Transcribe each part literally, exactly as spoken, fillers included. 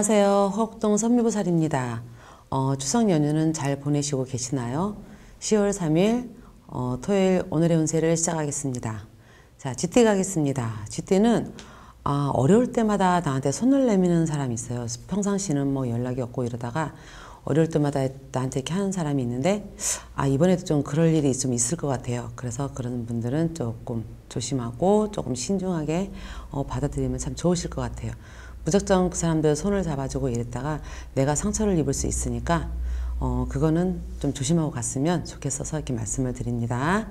안녕하세요. 허곡동 선미보살입니다. 어, 추석 연휴는 잘 보내시고 계시나요? 시월 삼일 어, 토요일 오늘의 운세를 시작하겠습니다. 자, 쥐띠 가겠습니다. 쥐띠는 아, 어려울 때마다 나한테 손을 내미는 사람이 있어요. 평상시는 뭐 연락이 없고 이러다가 어려울 때마다 나한테 이렇게 하는 사람이 있는데 아, 이번에도 좀 그럴 일이 좀 있을 것 같아요. 그래서 그런 분들은 조금 조심하고 조금 신중하게 어, 받아들이면 참 좋으실 것 같아요. 무작정 그 사람들 손을 잡아주고 이랬다가 내가 상처를 입을 수 있으니까 어, 그거는 좀 조심하고 갔으면 좋겠어서 이렇게 말씀을 드립니다.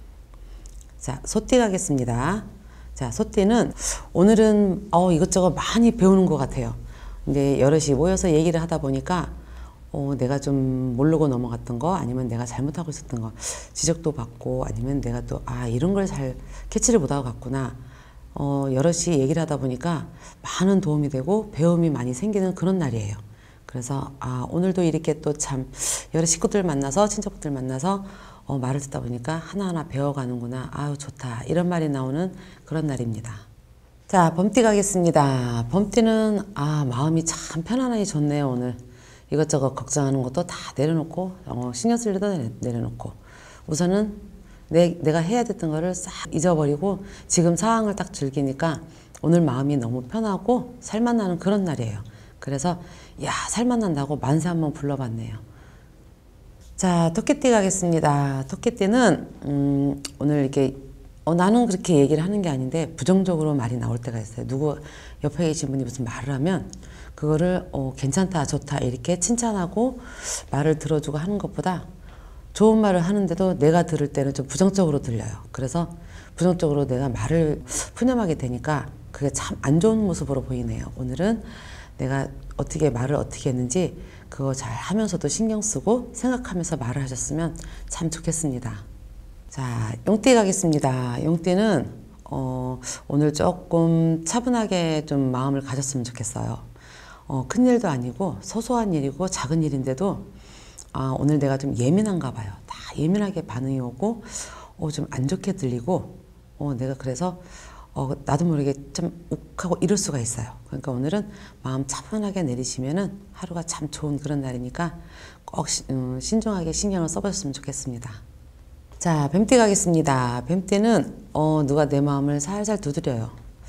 자, 소띠 가겠습니다. 자, 소띠는 오늘은 어, 이것저것 많이 배우는 것 같아요. 근데 여럿이 모여서 얘기를 하다 보니까 어, 내가 좀 모르고 넘어갔던 거 아니면 내가 잘못하고 있었던 거 지적도 받고 아니면 내가 또 아 이런 걸 잘 캐치를 못하고 갔구나. 어, 여럿이 얘기를 하다 보니까 많은 도움이 되고 배움이 많이 생기는 그런 날이에요. 그래서 아 오늘도 이렇게 또 참 여러 식구들 만나서 친척들 만나서 어, 말을 듣다 보니까 하나하나 배워가는구나. 아유 좋다. 이런 말이 나오는 그런 날입니다. 자, 범띠 가겠습니다. 범띠는 아 마음이 참 편안하니 좋네요. 오늘 이것저것 걱정하는 것도 다 내려놓고 어, 신경 쓸 일도 내려놓고 우선은 내, 내가 해야 됐던 거를 싹 잊어버리고 지금 상황을 딱 즐기니까 오늘 마음이 너무 편하고 살만 나는 그런 날이에요. 그래서 야 살만 난다고 만세 한번 불러봤네요. 자, 토끼띠 가겠습니다. 토끼띠는 음, 오늘 이렇게 어, 나는 그렇게 얘기를 하는 게 아닌데 부정적으로 말이 나올 때가 있어요. 누구 옆에 계신 분이 무슨 말을 하면 그거를 어, 괜찮다 좋다 이렇게 칭찬하고 말을 들어주고 하는 것보다 좋은 말을 하는데도 내가 들을 때는 좀 부정적으로 들려요. 그래서 부정적으로 내가 말을 푸념하게 되니까 그게 참 안 좋은 모습으로 보이네요. 오늘은 내가 어떻게 말을 어떻게 했는지 그거 잘 하면서도 신경 쓰고 생각하면서 말을 하셨으면 참 좋겠습니다. 자, 용띠 가겠습니다. 용띠는 어, 오늘 조금 차분하게 좀 마음을 가졌으면 좋겠어요. 어, 큰일도 아니고 소소한 일이고 작은 일인데도 아, 오늘 내가 좀 예민한가 봐요. 다 예민하게 반응이 오고 어, 좀 안 좋게 들리고 어, 내가 그래서 어, 나도 모르게 좀 욱하고 이럴 수가 있어요. 그러니까 오늘은 마음 차분하게 내리시면은 하루가 참 좋은 그런 날이니까 꼭 시, 음, 신중하게 신경을 써보셨으면 좋겠습니다. 자, 뱀띠 가겠습니다. 뱀띠는 어, 누가 내 마음을 살살 두드려요.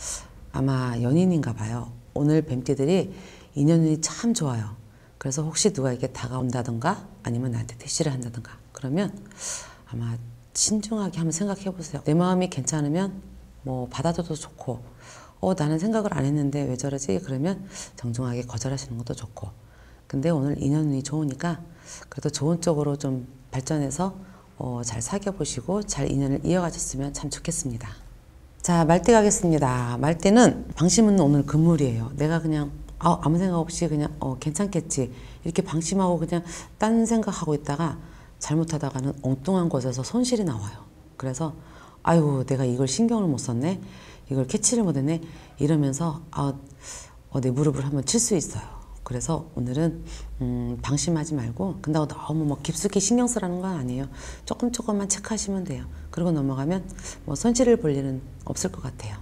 아마 연인인가 봐요. 오늘 뱀띠들이 인연이 참 좋아요. 그래서 혹시 누가 이렇게 다가온다던가 아니면 나한테 대시를 한다던가 그러면 아마 신중하게 한번 생각해 보세요. 내 마음이 괜찮으면 뭐 받아줘도 좋고 어 나는 생각을 안 했는데 왜 저러지? 그러면 정중하게 거절하시는 것도 좋고 근데 오늘 인연이 좋으니까 그래도 좋은 쪽으로 좀 발전해서 어, 잘 사귀어 보시고 잘 인연을 이어가셨으면 참 좋겠습니다. 자, 말띠 가겠습니다. 말띠는 방심은 오늘 금물이에요. 내가 그냥 아, 아무 생각 없이 그냥 어, 괜찮겠지 이렇게 방심하고 그냥 딴 생각하고 있다가 잘못하다가는 엉뚱한 곳에서 손실이 나와요. 그래서 아유 내가 이걸 신경을 못 썼네 이걸 캐치를 못했네 이러면서 아, 어, 내 무릎을 한번 칠 수 있어요. 그래서 오늘은 음, 방심하지 말고 근다고 너무 뭐 깊숙이 신경 쓰라는 건 아니에요. 조금 조금만 체크하시면 돼요. 그러고 넘어가면 뭐 손실을 볼 일은 없을 것 같아요.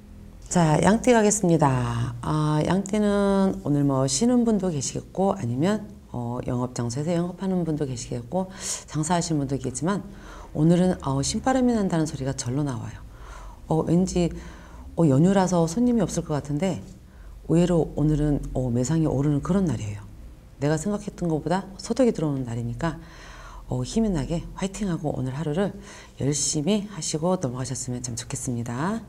자, 양띠 가겠습니다. 아, 양띠는 오늘 뭐 쉬는 분도 계시겠고 아니면 어, 영업장소에서 영업하는 분도 계시겠고 장사하시는 분도 계시겠지만 오늘은 어, 신바람이 난다는 소리가 절로 나와요. 어, 왠지 어, 연휴라서 손님이 없을 것 같은데 의외로 오늘은 어, 매상이 오르는 그런 날이에요. 내가 생각했던 것보다 소득이 들어오는 날이니까 어, 힘이 나게 화이팅하고 오늘 하루를 열심히 하시고 넘어가셨으면 참 좋겠습니다.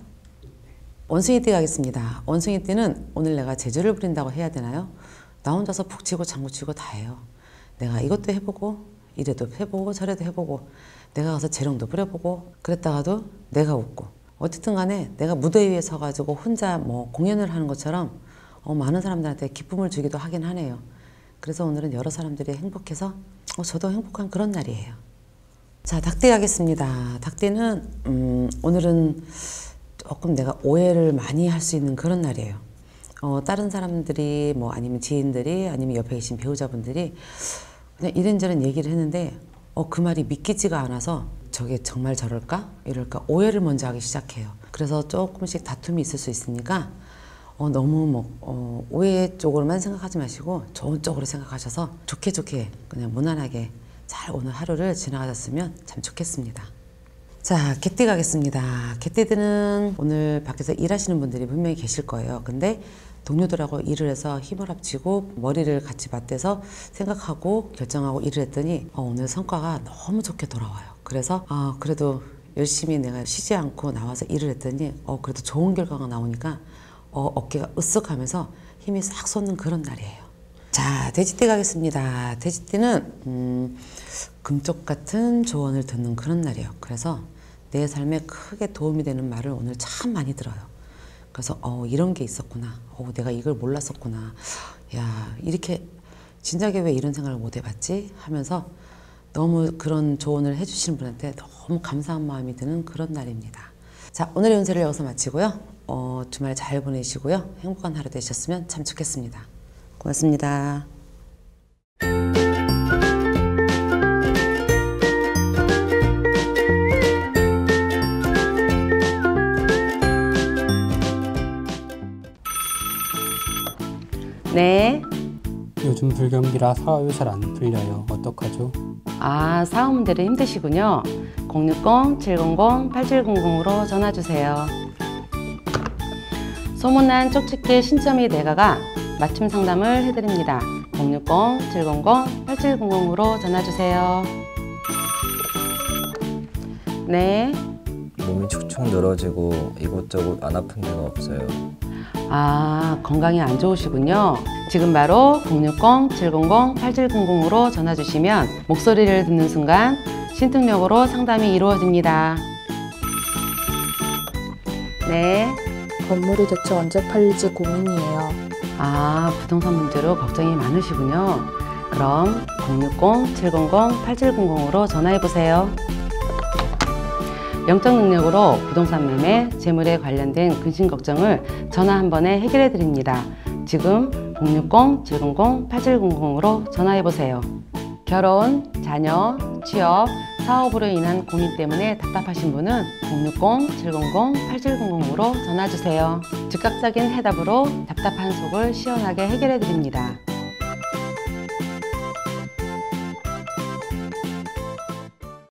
원숭이띠 가겠습니다. 원숭이띠는 오늘 내가 재주를 부린다고 해야 되나요? 나 혼자서 푹 치고 장구 치고 다 해요. 내가 이것도 해보고 이래도 해보고 저래도 해보고 내가 가서 재롱도 부려보고 그랬다가도 내가 웃고 어쨌든 간에 내가 무대 위에 서가지고 혼자 뭐 공연을 하는 것처럼 어, 많은 사람들한테 기쁨을 주기도 하긴 하네요. 그래서 오늘은 여러 사람들이 행복해서 어, 저도 행복한 그런 날이에요. 자, 닭띠 가겠습니다. 닭띠는 음, 오늘은 조금 내가 오해를 많이 할 수 있는 그런 날이에요. 어, 다른 사람들이 뭐 아니면 지인들이 아니면 옆에 계신 배우자분들이 그냥 이런저런 얘기를 했는데 어, 그 말이 믿기지가 않아서 저게 정말 저럴까? 이럴까? 오해를 먼저 하기 시작해요. 그래서 조금씩 다툼이 있을 수 있으니까 어, 너무 뭐 어, 오해 쪽으로만 생각하지 마시고 좋은 쪽으로 생각하셔서 좋게 좋게 그냥 무난하게 잘 오늘 하루를 지나가셨으면 참 좋겠습니다. 자, 개띠 가겠습니다. 개띠들은 오늘 밖에서 일하시는 분들이 분명히 계실 거예요. 근데 동료들하고 일을 해서 힘을 합치고 머리를 같이 맞대서 생각하고 결정하고 일을 했더니 어, 오늘 성과가 너무 좋게 돌아와요. 그래서 어, 그래도 열심히 내가 쉬지 않고 나와서 일을 했더니 어, 그래도 좋은 결과가 나오니까 어, 어깨가 으쓱하면서 힘이 싹 솟는 그런 날이에요. 자, 돼지띠 가겠습니다. 돼지띠는 음, 금쪽 같은 조언을 듣는 그런 날이에요. 그래서 내 삶에 크게 도움이 되는 말을 오늘 참 많이 들어요. 그래서 어, 이런 게 있었구나. 어, 내가 이걸 몰랐었구나. 야, 이렇게 진작에 왜 이런 생각을 못 해봤지? 하면서 너무 그런 조언을 해주시는 분한테 너무 감사한 마음이 드는 그런 날입니다. 자, 오늘의 운세를 여기서 마치고요. 어, 주말 잘 보내시고요. 행복한 하루 되셨으면 참 좋겠습니다. 고맙습니다. 네. 요즘 불경기라 사업이 잘 안 풀려요. 어떡하죠? 아, 사업 문제로 힘드시군요. 공육공 칠공공 팔칠공공으로 전화주세요. 소문난 쪽집게 신점이 내가가 맞춤 상담을 해드립니다. 공육공 칠공공 팔칠공공으로 전화주세요. 네. 몸이 축축 늘어지고 이곳저곳 안 아픈 데가 없어요. 아, 건강이 안 좋으시군요. 지금 바로 공육공 칠공공 팔칠공공으로 전화 주시면 목소리를 듣는 순간 신통력으로 상담이 이루어집니다. 네. 건물이 대체 언제 팔릴지 고민이에요. 아, 부동산 문제로 걱정이 많으시군요. 그럼 공육공 칠공공 팔칠공공으로 전화해보세요. 영적 능력으로 부동산 매매, 재물에 관련된 근심 걱정을 전화 한 번에 해결해 드립니다. 지금 공육공 칠공공 팔칠공공으로 전화해보세요. 결혼, 자녀, 취업, 사업으로 인한 고민 때문에 답답하신 분은 공육공 칠공공 팔칠공공으로 전화주세요. 즉각적인 해답으로 답답한 속을 시원하게 해결해 드립니다.